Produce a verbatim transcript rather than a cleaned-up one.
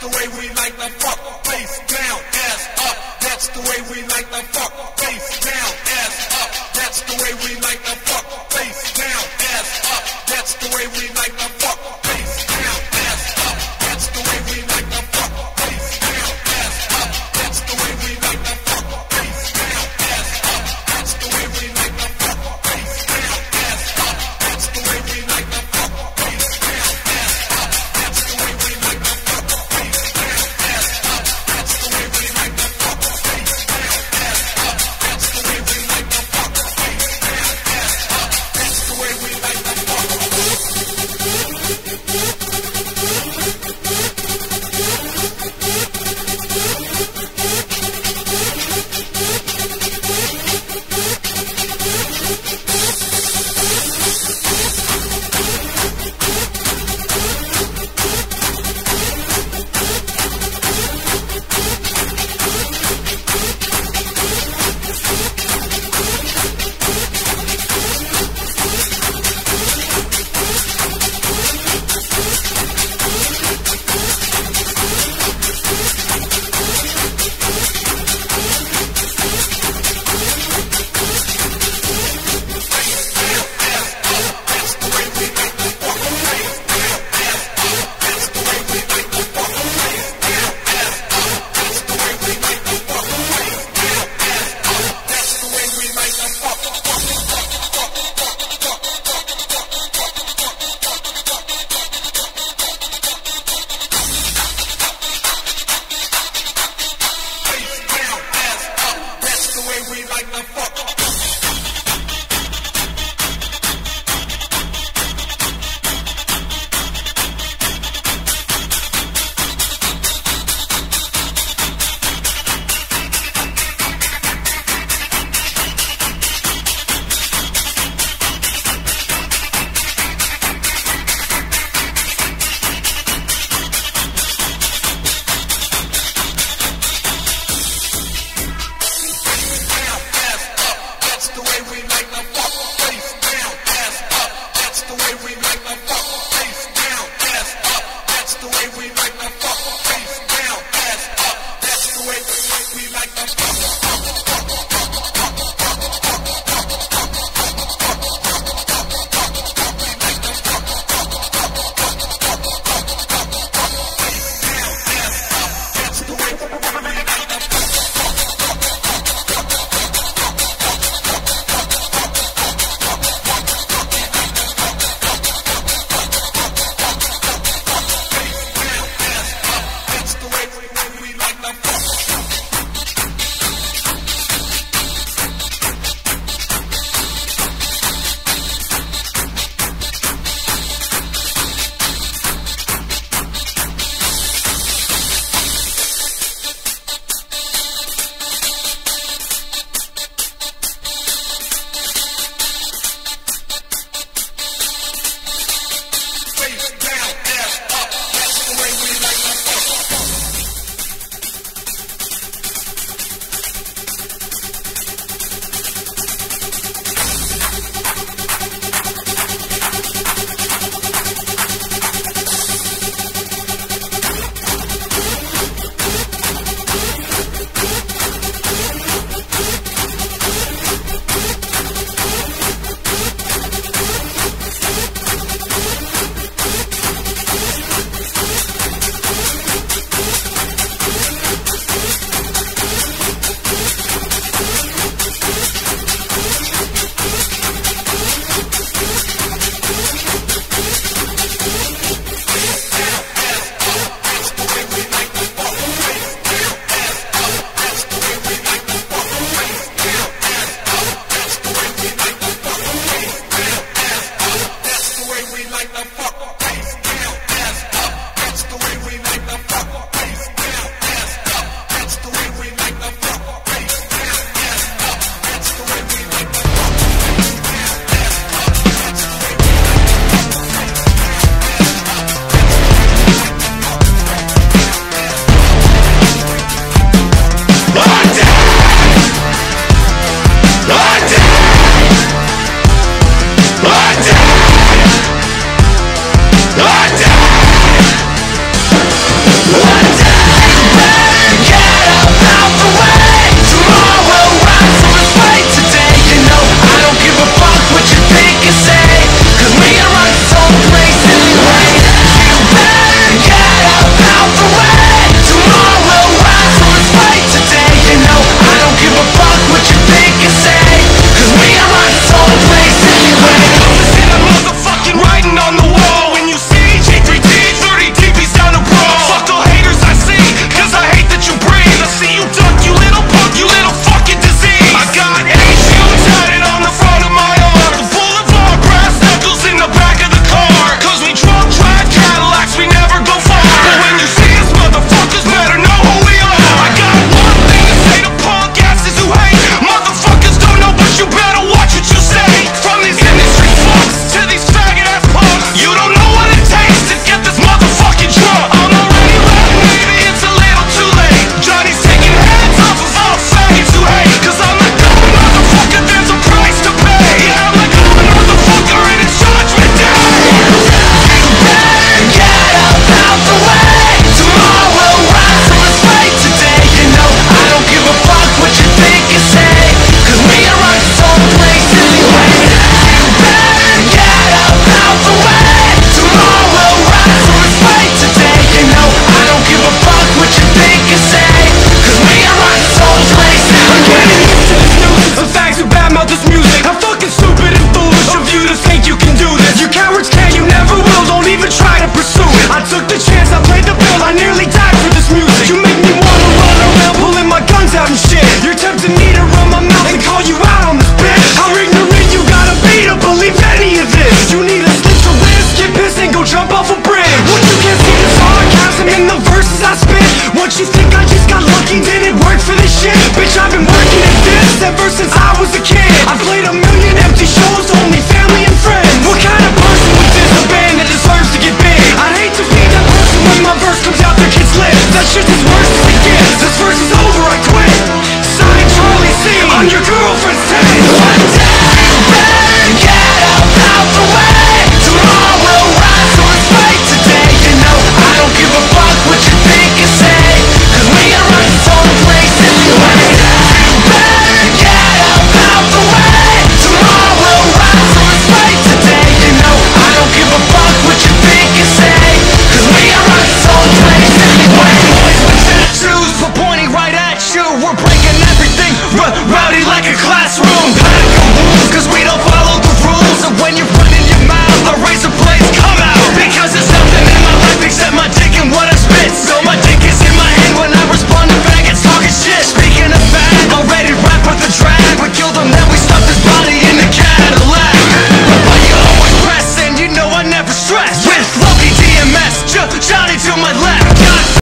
the way we like to fuck. Face down, ass up. That's the way we like to fuck. Face down, ass up. That's the way we like to fuck. Face down, ass up. That's the way we like to fuck. Face down, ass up. That's the way we like to fuck. Face down, ass up. That's the way we like to fuck. Face down, ass up. That's the way we like to fuck. Face down, ass up. That's the way we like to fuck. Face down, ass up. That's the way we like to fuck. Face down, ass up. That's the way we like to fuck. Face down, ass up. That's the way we like to fuck. Face down, ass up. That's the way we like to fuck.